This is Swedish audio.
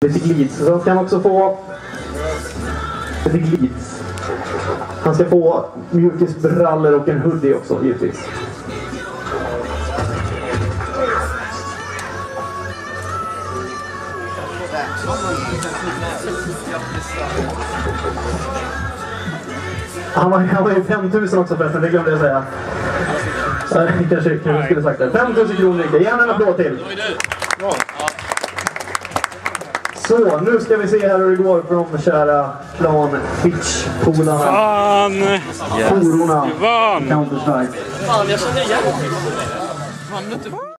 lite glids. Så ska han också få lite glids. Han ska få mjukisbrallor och en hoodie också, givetvis. Han var ju 5000 också förresten, det glömde jag säga. Kanske skulle sagt det. 5000 kronor. Ge en applåd till. Så, nu ska vi se här hur det går för de kära Clan Fitch-polarna. Pororna. Counter-Strike. Fan, jag känner igen.